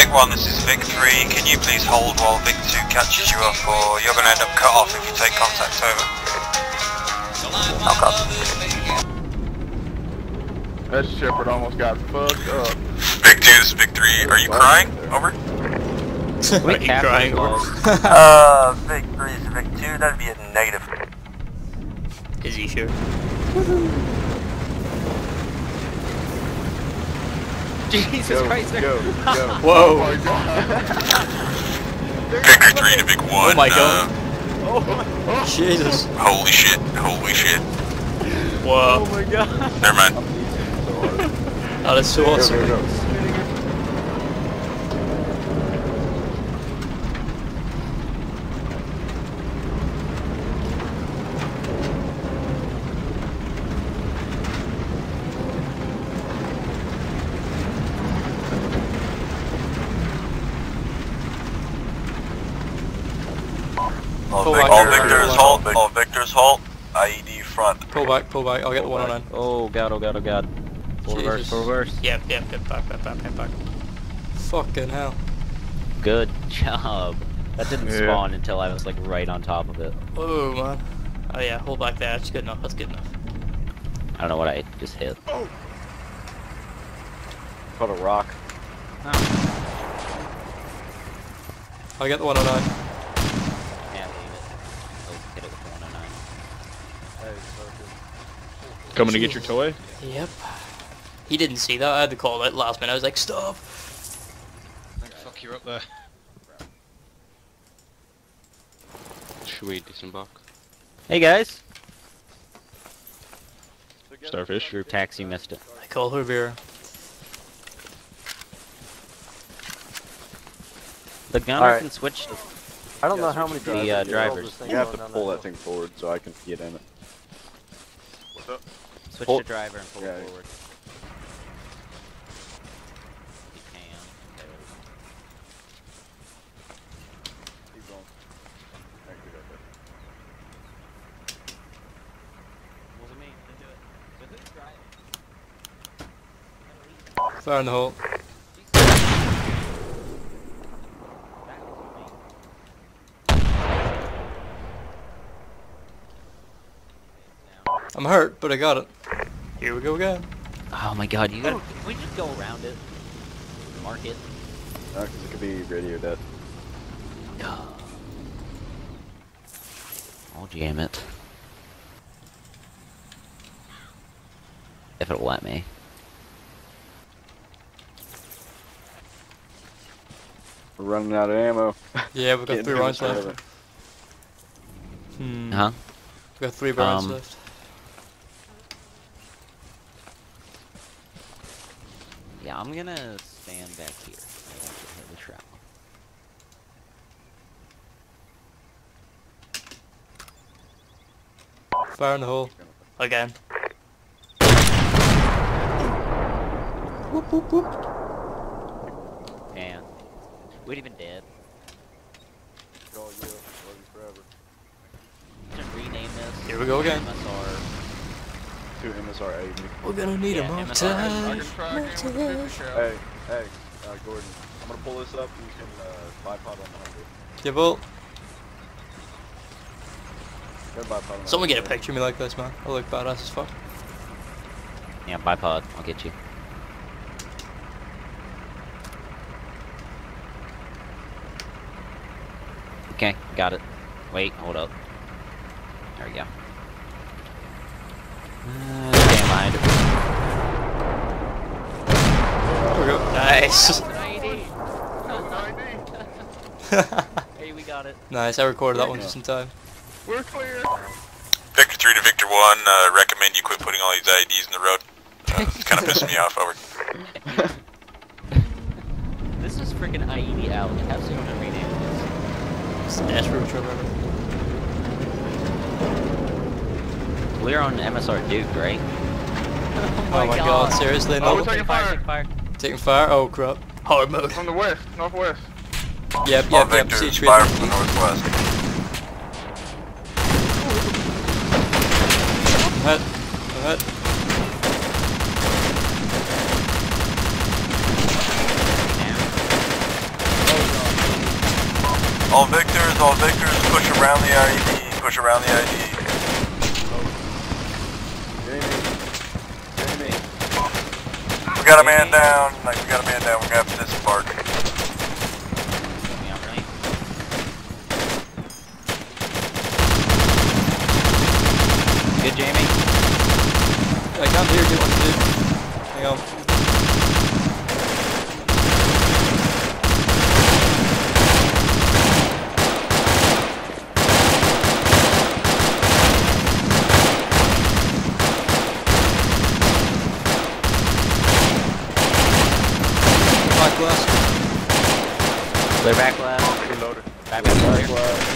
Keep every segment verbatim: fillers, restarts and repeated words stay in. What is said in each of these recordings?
Vic one, this is Vic three. Can you please hold while Vic two catches you up, or you're going to end up cut off if you take contact over? No copy. That Shepherd almost got fucked up. Vic two, this is Vic three. Are you crying? Over. Are you crying? uh, Vic three is Vic two. That'd be a negative. Is he sure? Jesus go, Christ! Go, go. Whoa! Oh my god! Victor three to Vic one. Oh my god! Uh, Oh Jesus! Holy shit! Holy shit! Whoa! Oh my god! Never mind. Oh, that's so awesome. Go, go, go. All, Pull Vic back. all Victors halt. All Victors halt. I E D front. Pull back, pull back. I'll get the one on nine. Oh god, oh god, oh god. Full Jesus. reverse, full reverse. Yep, yep, yep. Back, back, back, back, back. Fucking hell. Good job. That didn't Yeah. spawn until I was like right on top of it. Oh man. Oh yeah, hold back there. That's good enough. That's good enough. I don't know what I just hit. Oh. Caught a rock. I'll get the one on nine. Yeah, leave it. Oh, hit it with the one oh nine. Coming to get your toy? Yep. He didn't see that. I had to call it last minute. I was like, stop. Fuck, you're up there. Should we disembark? Hey guys! Starfish. Group taxi missed it. I call her Vera. The gunner Alright. can switch to I don't know how many the uh, drivers. You You have to pull that thing forward so I can get in it. What's up? Switch Pull- to driver and pull Yeah. it forward. You can. Okay. Keep going. Thank you, okay. Wasn't me. Didn't do it. But who's driving? Fire in the hole. That was me. I'm hurt, but I got it. Here we go again. Oh my god, you gotta. Can we just go around it? Mark it. No, because it could be radio dead. I'll jam it. If it'll let me. We're running out of ammo. Yeah, we've got Getting three too rounds much left. of it. Hmm. Huh? We've got three rounds Um, left. Yeah, I'm gonna stand back here. I want to hit the trap. Fire in the hole. Again. Whoop, whoop, whoop. And we'd even dead. Call you, love you forever. Just rename this. Here we go again. M S R. Two M S R eighty. We're gonna need Yeah, a more M S R. I time. can try again with the paper shell. Hey, hey, uh, Gordon. I'm gonna pull this up. You can uh, bipod on the hundred. Yeah, well, Go bipod on the someone get a hundred. picture of me like this, man. I look badass as fuck. Yeah, bipod. I'll get you. Okay, got it. Wait, hold up. There we go. Uh, okay, behind it. There we go. Nice. Hey, we got it. Nice, I recorded that one just in time. We're clear. Victor three to Victor one. Uh, recommend you quit putting all these I E Ds in the road. Uh, it's kind of pissing me off. Over. This is freaking I E D out. Have someone rename this. It's the best road trip ever. We're on M S R Duke, right? Oh my god, seriously? Oh, No. we're taking fire. Take fire. Taking fire? Oh crap. Hard mode. From the west, northwest. Yep, All yep, yep. Victors, See fire from the northwest. Ahead. Ahead. while Victor's push around the I E D, push around the I E D. Jamie. Jamie. We got a man down, like we got a man down, we're gonna have to disembark. Yeah, right. Good, Jamie. I can't hear you what to do. Hang on. Back glass. Clear back left. Reloaded. Back back clear.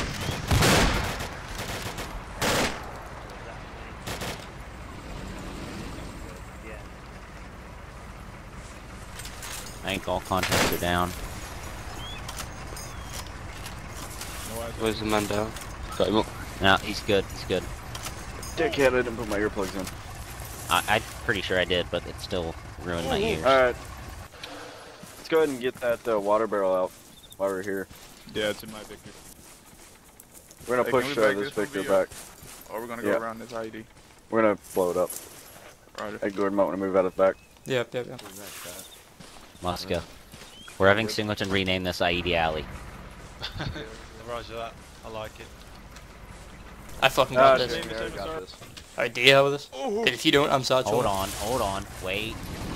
I think all contacts are down. Where's the man down? Got him up. No, he's good. He's good. Dickhead, I didn't put my earplugs in. I, I'm pretty sure I did, but it still ruined my ears. Alright. Let's go ahead and get that uh, water barrel out while we're here. Yeah, it's in my Victor. We're gonna Hey, can push we uh, back this this one Victor via- back. Or we're gonna Yeah. go around this I E D. We're gonna blow it up. Right. Hey, Gordon might want to move out of the back. Yep, yep, yep. Must go. We're having Singleton rename this I E D Alley. Roger that. I like it. I fucking Ah, got this. Jamie, I got this. Alright, do you have this? And if you don't, I'm sad. Hold on, hold on, wait.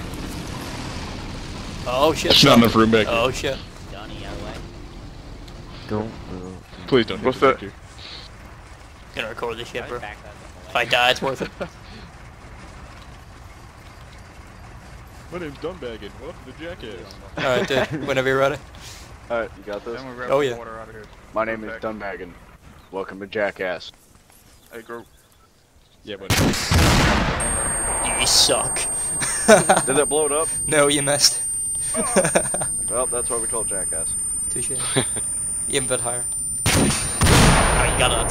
Oh shit. There's not enough room back Oh shit. Donnie, out of the way. Don't. Please don't hit What's the that? Victor. Gonna record this shit, bro. Back that If way. I die, it's worth it. My name's Dunbaggin. Welcome to Jackass. Alright, dude. Whenever you're ready. Alright, you got this? Then we grab Oh, the yeah. water out of here. My name is Dunbaggin. Dunbaggin. Welcome to Jackass. Hey, group. Yeah, but You suck. Did that blow it up? No, you missed. Well, that's why we call it Jackass. Touche. Even a bit higher. Alright, you got it, that's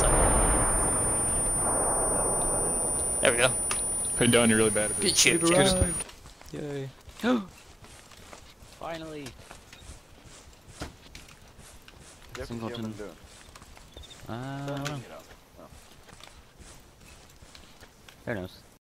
it. There we go. Hey, Don, you're really bad at this. Good shit, We've James. arrived. Yay. Finally. Yep, Singleton. what you been doing? Uh, I don't know. You know. Who knows?